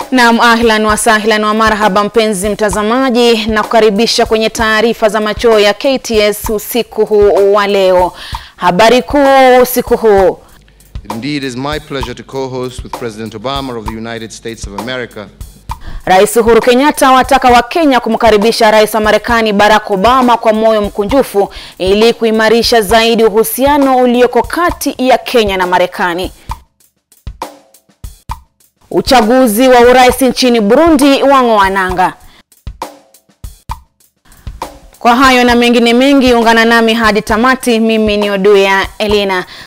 Naam, ahlan wa sahlan wa marhaba mpenzi mtazamaji, na kukaribisha kwenye taarifa za machweo ya KTS usiku huu wa leo. Habari kuu usiku huu. Indeed, it is my pleasure to co-host with President Obama of the United States of America. Rais Uhuru Kenyatta wataka wa Kenya kumkaribisha Rais wa Marekani Barack Obama kwa moyo mkunjufu ili kuimarisha zaidi uhusiano ulioko kati ya Kenya na Marekani. Uchaguzi wa urais nchini Burundi wang'oa nanga. Kwa hayo na mengine mengi, ungana nami hadi tamati. Mimi ni Oduya Elena.